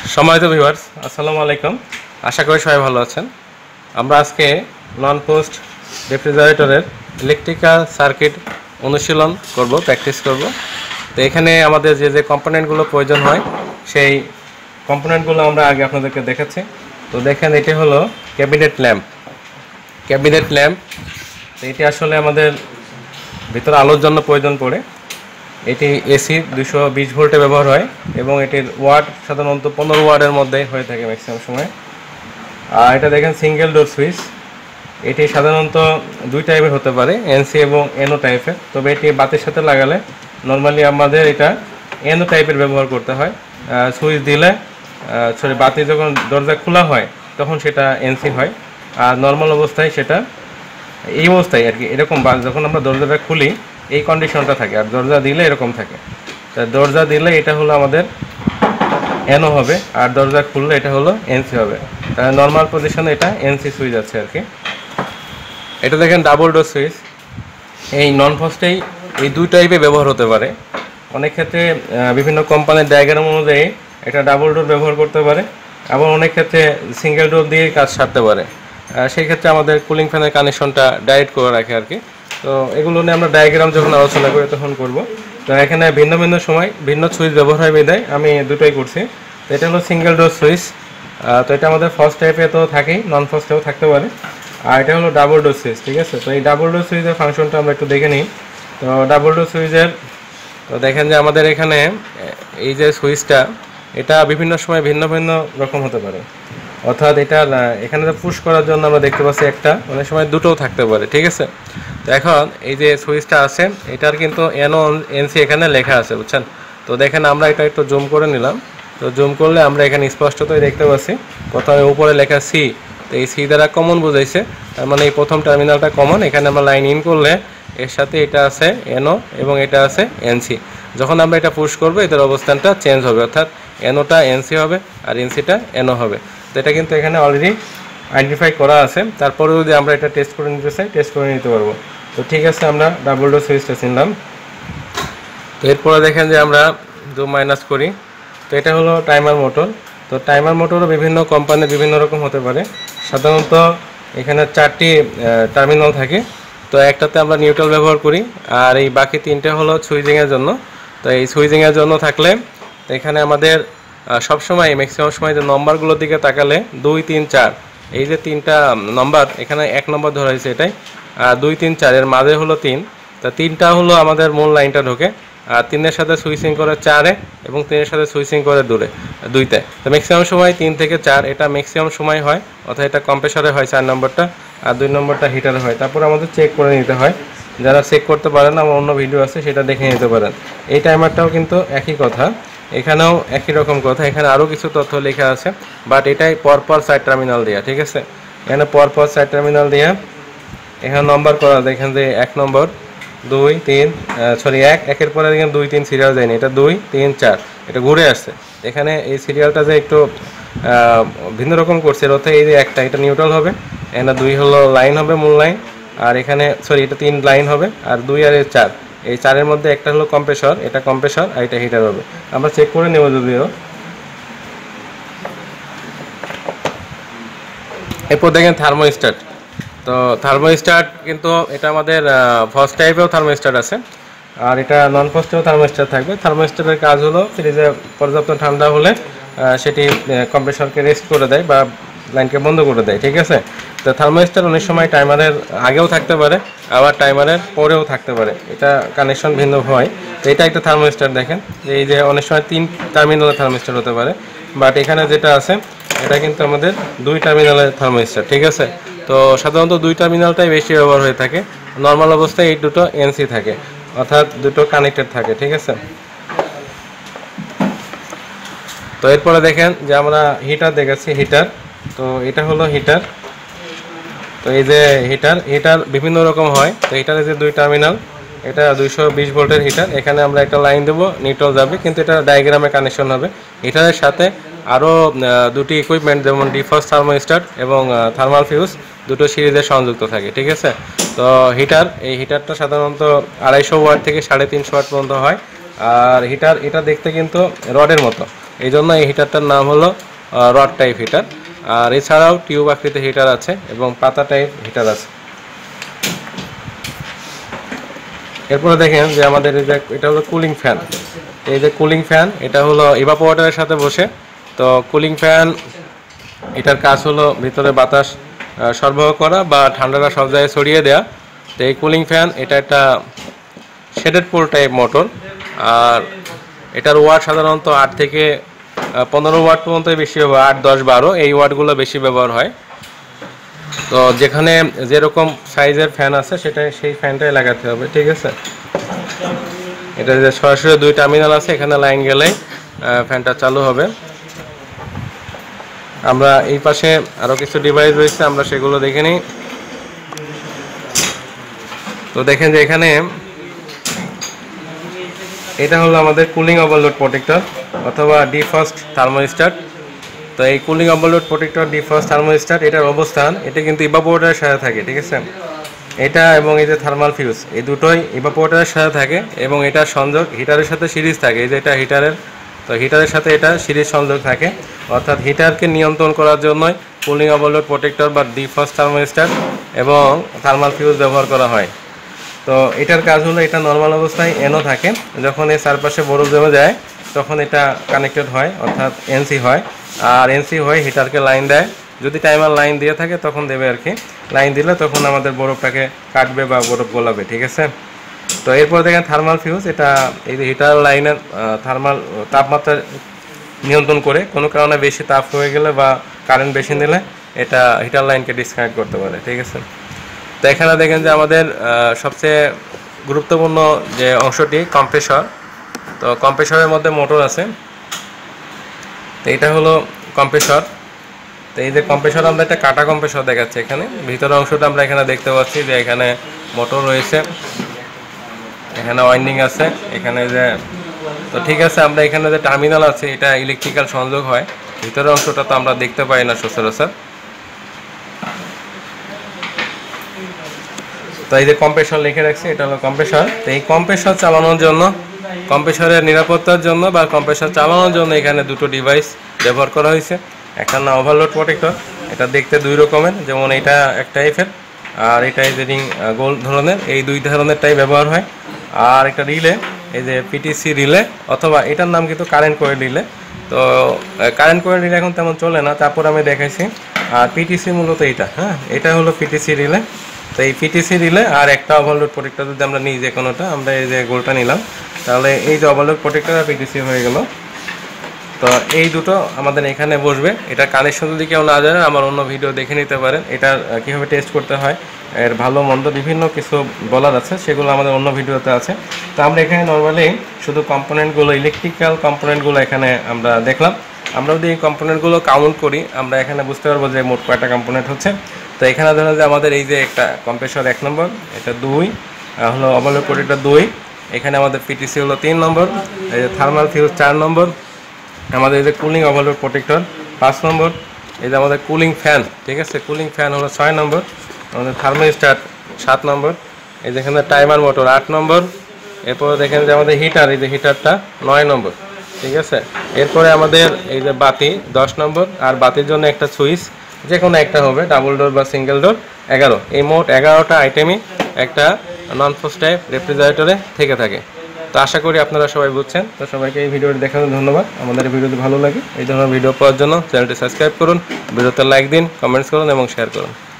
সম্মানিত ভিউয়ার্স, আসসালামু আলাইকুম। আশা করি সবাই ভালো আছেন। আমরা আজকে নন পোস্ট রেফ্রিজারেটরের ইলেকট্রিক্যাল সার্কিট অনুশীলন করব, প্র্যাকটিস করব। তো এখানে আমাদের যে যে কম্পোনেন্টগুলো প্রয়োজন হয় সেই কম্পোনেন্টগুলো আমরা আগে আপনাদেরকে দেখাচ্ছি। তো দেখেন, এটি হলো ক্যাবিনেট ল্যাম্প। তো এটি আসলে আমাদের ভিতরে আলোর জন্য প্রয়োজন পড়ে। এটি এসি 220 ভোল্টে ব্যবহার হয় এবং এটির ওয়াট সাধারণত 15 ওয়াটের মধ্যে হয়ে থাকে ম্যাক্সিমাম সময়। আর এটা দেখেন সিঙ্গেল ডোর সুইচ। এটি সাধারণত দুই টাইপের হতে পারে, এনসি এবং এনও টাইপের। তবে এটি বাতির সাথে লাগালে নর্মালি আমাদের এটা এনও টাইপের ব্যবহার করতে হয়। সুইচ দিলে বাতি যখন দরজা খোলা হয় তখন সেটা এনসি হয়, আর নর্মাল অবস্থায় সেটা এই অবস্থায় আর কি এরকম যখন আমরা দরজাটা খুলি এই কন্ডিশনটা থাকে, আর দরজা দিলে এরকম থাকে। তা দরজা দিলে এটা হলো আমাদের এনও হবে, আর দরজা খুললে এটা হলো এনসি হবে। নর্মাল পজিশনে এটা এনসি সুইচ আছে আর কি। এটা দেখেন ডাবল ডোর সুইচ। এই নন ফাস্টেই এই দুই টাইপে ব্যবহার হতে পারে। অনেক ক্ষেত্রে বিভিন্ন কোম্পানির ডায়াগ্রাম অনুযায়ী এটা ডাবল ডোর ব্যবহার করতে পারে, আবার অনেক ক্ষেত্রে সিঙ্গেল ডোর দিয়ে কাজ সারতে পারে। সেই ক্ষেত্রে আমাদের কুলিং ফ্যানের কানেকশনটা ডাইরেক্ট করে রাখে আর কি। তো এগুলো নিয়ে আমরা ডায়াগ্রাম যখন আলোচনা করি তখন করব। তো এখানে ভিন্ন ভিন্ন সময় ভিন্ন সুইচ ব্যবহার হয় বিধায় আমি দুটোই করছি। তো এটা হলো সিঙ্গেল ডোর সুইচ। তো এটা আমাদের ফার্স্ট টাইপে তো থাকেই, নন ফার্স্টেও থাকতে পারে। আর এটা হলো ডাবল ডোর সুইচ, ঠিক আছে। তো এই ডাবল ডোর সুইচের ফাংশনটা আমরা একটু দেখে নিই। তো ডাবল ডোর সুইচের তো দেখেন যে আমাদের এখানে এই যে সুইচটা, এটা বিভিন্ন সময় ভিন্ন ভিন্ন রকম হতে পারে। অর্থাৎ এটা এখানে পুশ করার জন্য আমরা দেখতে পাচ্ছি একটা, অনেক সময় দুটোও থাকতে পারে, ঠিক আছে। তো এখন এই যে সুইচটা আছে এটার কিন্তু এনও এনসি এখানে লেখা আছে, বুঝছেন। তো দেখেন আমরা এটা একটু জুম করে নিলাম। তো জুম করলে আমরা এখানে স্পষ্টতই দেখতে পাচ্ছি প্রথমে উপরে লেখা সি। তো এই সি দ্বারা কমন বোঝাইছে, তার মানে এই প্রথম টার্মিনালটা কমন। এখানে আমরা লাইন ইন করলে এর সাথে এটা আছে এনও এবং এটা আছে এনসি। যখন আমরা এটা পুশ করবো এদের অবস্থানটা চেঞ্জ হবে, অর্থাৎ এনওটা এনসি হবে আর এনসিটা এনও হবে। তো এটা কিন্তু এখানে অলরেডি আইডেন্টিফাই করা আছে। তারপরেও যদি আমরা এটা টেস্ট করে নিতে চাই টেস্ট করে নিতে পারবো। তো ঠিক আছে, আমরা ডাবল ডোর সুইচটা চিনলাম। তো এরপরে দেখেন যে আমরা জুম মাইনাস করি। তো এটা হলো টাইমার মোটর। তো টাইমার মোটরও বিভিন্ন কোম্পানির বিভিন্ন রকম হতে পারে। সাধারণত এখানে 4টি টার্মিনাল থাকে। তো একটাতে আমরা নিউট্রাল ব্যবহার করি, আর এই বাকি 3টে হলো সুইচিংয়ের জন্য। তো এই সুইচিংয়ের জন্য থাকলে এখানে আমাদের সবসময় ম্যাক্সিমাম সময় যে নম্বরগুলোর দিকে তাকালে 2, 3, 4, এই যে 3টা নম্বর এখানে 1 নম্বর ধরা হয়েছে এটাই, আর 2, 3, 4 এর মাঝে হলো 3। তা 3টা হলো আমাদের মূল লাইনটা ঢোকে, আর 3-এর সাথে সুইচিং করে 4-এ এবং 3-এর সাথে সুইচিং করে 2-তে। তো ম্যাক্সিমাম সময় 3 থেকে 4 এটা ম্যাক্সিমাম সময় হয়, অর্থাৎ এটা কম্প্রেসরে হয় 4 নম্বরটা, আর 2 নম্বরটা হিটারে হয়। তারপর আমাদের চেক করে নিতে হয়। যারা চেক করতে পারেন আমার অন্য ভিডিও আছে, সেটা দেখে নিতে পারেন। এই টাইমারটাও কিন্তু একই কথা, এখানেও একই রকম কথা। এখানে আরও কিছু তথ্য লেখা আছে, বাট এটাই পরপর 4 টার্মিনাল দেওয়া, ঠিক আছে। এখানে পরপর 4 টার্মিনাল দেওয়া। এখানে নম্বর করা, দেখেন যে 1 নম্বর 2, 3 একের পরে দেখেন 2, 3 সিরিয়াল যায়নি, এটা 2, 3, 4 এটা ঘুরে আসছে। এখানে এই সিরিয়ালটা যে একটু ভিন্ন রকম করছে, অর্থাৎ এই যে একটা এটা নিউট্রাল হবে, এখানে 2 হলো লাইন হবে মূল লাইন, আর এখানে এটা 3 লাইন হবে, আর 2 আর 4 এই 4-এর মধ্যে একটা হলো কম্প্রেসর, এটা কম্প্রেসর আর এটা হিটার হবে। আমরা চেক করে নেব যদিও। এরপর দেখেন থার্মোস্ট্যাট। তো থার্মোস্ট্যাট কিন্তু এটা আমাদের ফার্স্ট টাইপেও থার্মোস্ট্যাট আছে, আর এটা নন ফার্স্টেও থার্মোস্ট্যাট থাকবে। থার্মোস্ট্যাটের কাজ হলো ফ্রিজে পর্যাপ্ত ঠান্ডা হলে সেটি কম্প্রেসরকে রেস্ট করে দেয় বা লাইনকে বন্ধ করে দেয়, ঠিক আছে। তো থার্মোস্ট্যাট অনেক সময় টাইমারের আগেও থাকতে পারে, আবার টাইমারের পরেও থাকতে পারে, এটা কানেকশন ভিন্ন হয়। তো এটা একটা থার্মোস্ট্যাট। দেখেন এই যে অনেক সময় 3 টার্মিনালের থার্মোস্ট্যাট হতে পারে, বাট এখানে যেটা আছে এটা কিন্তু আমাদের 2 টার্মিনালের থার্মোস্ট্যাট, ঠিক আছে। তো সাধারণত 2 টার্মিনালটাই বেশি ব্যবহার হয়ে থাকে। নর্মাল অবস্থায় এই দুটো এনসি থাকে, অর্থাৎ দুটো কানেক্টেড থাকে, ঠিক আছে। তো এরপরে দেখেন যে আমরা হিটার দেখাচ্ছি, হিটার। তো এটা হলো হিটার। তো এই যে হিটার বিভিন্ন রকম হয়। তো হিটারের যে 2 টার্মিনাল, এটা 220 ভোল্টের হিটার। এখানে আমরা একটা লাইন দেবো, নিউট্রাল যাবে, কিন্তু এটা ডায়াগ্রামে কানেকশন হবে। হিটারের সাথে আরও 2টি ইকুইপমেন্ট, যেমন ডিফ্রস্ট থার্মোস্ট্যাট এবং থার্মাল ফিউজ, দুটো সিরিজে সংযুক্ত থাকে, ঠিক আছে। তো এই হিটারটা সাধারণত 250 ওয়াট থেকে 350 ওয়াট পর্যন্ত হয়। আর এটা দেখতে কিন্তু রডের মতো, এই জন্য এই হিটারটার নাম হলো রড টাইপ হিটার। আর এছাড়াও টিউব আকৃতির হিটার আছে এবং পাতা টাইপ হিটার আছে। এরপরে দেখেন যে আমাদের এই যে এটা হলো কুলিং ফ্যান। এই যে কুলিং ফ্যান এটা হলো ইভাপোরেটরের সাথে বসে। তো কুলিং ফ্যান এটার কাজ হলো ভিতরে বাতাস সরবরাহ করা বা ঠান্ডাটা সব জায়গায় ছড়িয়ে দেওয়া। তো এই কুলিং ফ্যান এটা একটা শেডেড পোল টাইপ মোটর। আর এটার ওয়াট সাধারণত 8 থেকে 15 ওয়াট পর্যন্ত বেশি হবে, 8, 10, 12 এই ওয়াটগুলো বেশি ব্যবহার হয়। তো যেখানে যেরকম সাইজের ফ্যান আছে সেটা সেই ফ্যানটাই লাগাতে হবে, ঠিক আছে। এটা যে সরাসরি 2 টার্মিনাল আছে, এখানে লাইন গেলেই ফ্যানটা চালু হবে। আমরা এই পাশে আরও কিছু ডিভাইস রয়েছে, আমরা সেগুলো দেখে নিই। তো দেখেন যে এখানে এটা হলো আমাদের কুলিং ওভারলোড প্রোটেক্টর অথবা ডিফ্রস্ট থার্মোস্ট্যাট। তো এই cooling overload protector defrost thermostat এটার অবস্থান এটা কিন্তু ইভাপোরেটরের সাথে থাকে, ঠিক আছে। এটা এবং এই যে থার্মাল ফিউজ এই দুটোই ইভাপোরেটরের সাথে থাকে এবং এটার সংযোগ হিটারের সাথে সিরিজ থাকে। এই যে এটা হিটারের, তো হিটারের সাথে এটা সিরিজ সংযোগ থাকে, অর্থাৎ হিটারকে নিয়ন্ত্রণ করার জন্যই কুলিং ওভারলোড প্রোটেক্টর বা ডিফ্রস্ট থার্মোস্ট্যাট এবং থার্মাল ফিউজ ব্যবহার করা হয়। তো এটার কাজ হলো এটা নর্মাল অবস্থায় এনও থাকে, যখন এর চারপাশে বরফ জমে যায় তখন এটা কানেক্টেড হয় অর্থাৎ এনসি হয়। আর এনসি হয়ে হিটারকে লাইন দেয়, যদি টাইমার লাইন দিয়ে থাকে তখন দেবে আর কি। লাইন দিলে তখন আমাদের বরফটাকে কাটবে বা বরফ গলাবে, ঠিক আছে। তো এরপর দেখেন থার্মাল ফিউজ, এটা এই যে হিটার লাইনের থার্মাল তাপমাত্রা নিয়ন্ত্রণ করে, কোনো কারণে বেশি তাপ হয়ে গেলে বা কারেন্ট বেশি নিলে এটা হিটার লাইনকে ডিসকানেক্ট করতে পারে, ঠিক আছে। তো এখানে দেখেন যে আমাদের সবচেয়ে গুরুত্বপূর্ণ যে অংশটি কম্প্রেসর। তো কম্প্রেসরের মধ্যে মোটর আছে, তো এটা হলো কম্প্রেসর। তো এই যে কম্প্রেসর আমরা একটা কাটা কম্প্রেসর দেখাচ্ছি এখানে। ভিতরের অংশটা আমরা এখানে দেখতে পাচ্ছি যে এখানে মোটর রয়েছে, এখানে ওয়াইন্ডিং আছে, এখানে যে, তো ঠিক আছে। আমরা এখানে যে টার্মিনাল আছে এটা ইলেকট্রিক্যাল সংযোগ হয়, ভিতরের অংশটা তো আমরা দেখতে পাই না সচরাচর। তো এই যে কম্প্রেসর লিখে রাখছি, এটা হলো কম্প্রেসর। তো এই কম্প্রেসর চালানোর জন্য, কম্প্রেসরের নিরাপত্তার জন্য বা কম্প্রেসর চালানোর জন্য এখানে দুটো ডিভাইস ব্যবহার করা হয়েছে। একটা না ওভারলোড প্রোটেক্টর, এটা দেখতে 2 রকমের, যেমন এটা এক টাইপের আর এটা এই যে রিং গোল ধরনের, এই 2 ধরনেরটাই ব্যবহার হয়। আর একটা রিলে, এই যে পিটিসি রিলে অথবা এটার নাম কিন্তু কারেন্ট কয়েল রিলে। তো কারেন্ট কয়েল রিলে এখন তেমন চলে না, তারপর আমি দেখাইছি। আর পিটিসি মূলত এটা, হ্যাঁ, এটা হলো পিটিসি রিলে। তো এই পিটিসি রিলে আর একটা ওভারলোড প্রোটেক্টর যদি আমরা নিই যে কোনোটা, আমরা এই যে গোলটা নিলাম, তাহলে এই যে ওভারলোড প্রোটেক্টর আর পিটিসি হয়ে গেল। তো এই দুটো আমাদের এখানে বসবে। এটা কানেকশন যদি কেউ না জানেন আমার অন্য ভিডিও দেখে নিতে পারেন, এটা কীভাবে টেস্ট করতে হয়, এর ভালো মন্দ বিভিন্ন কিছু বলার আছে, সেগুলো আমাদের অন্য ভিডিওতে আছে। তো আমরা এখানে নর্মালি শুধু কম্পোনেন্টগুলো, ইলেকট্রিক্যাল কম্পোনেন্টগুলো এখানে আমরা দেখলাম। আমরা যদি এই কম্পোনেন্টগুলো কাউন্ট করি আমরা এখানে বুঝতে পারবো যে মোট কয়টা কম্পোনেন্ট হচ্ছে। তো এখানে ধরুন যে আমাদের এই যে একটা কম্প্রেসর 1 নম্বর, এটা 2 হলো, ওভারলোড প্রোটেক্টর 2, এখানে আমাদের পিটিসি হলো 3 নম্বর, এই যে থার্মাল ফিউজ 4 নম্বর, আমাদের এই যে কুলিং ওভারলোড প্রোটেক্টর 5 নম্বর, এই যে আমাদের কুলিং ফ্যান, ঠিক আছে, কুলিং ফ্যান হলো 6 নম্বর, আমাদের থার্মোস্ট্যাট 7 নম্বর, এই যে এখানে টাইমার মোটর 8 নম্বর, এরপরে দেখেন যে আমাদের হিটার, এই যে হিটারটা 9 নম্বর, ঠিক আছে। এরপরে আমাদের এই যে বাতি 10 নম্বর, আর বাতির জন্য একটা সুইচ, যে কোনো একটা হবে, ডাবল ডোর বা সিঙ্গেল ডোর 11। এই মোট 11টা আইটেমই একটা নন ফ্রস্ট টাইপ রেফ্রিজারেটরে থেকে থাকে। তো আশা করি আপনারা সবাই বুঝছেন। তো সবাইকে এই ভিডিওটি দেখার ধন্যবাদ। আমাদের এই ভিডিওটি ভালো লাগে এই ধরনের ভিডিও পাওয়ার জন্য চ্যানেলটি সাবস্ক্রাইব করুন, ভিডিওতে লাইক দিন, কমেন্টস করুন এবং শেয়ার করুন।